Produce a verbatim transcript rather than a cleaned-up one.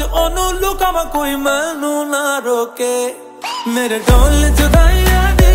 च ओनू लुकावा कोई मैनू ना रोके। मेरे ढोल जुदाइयां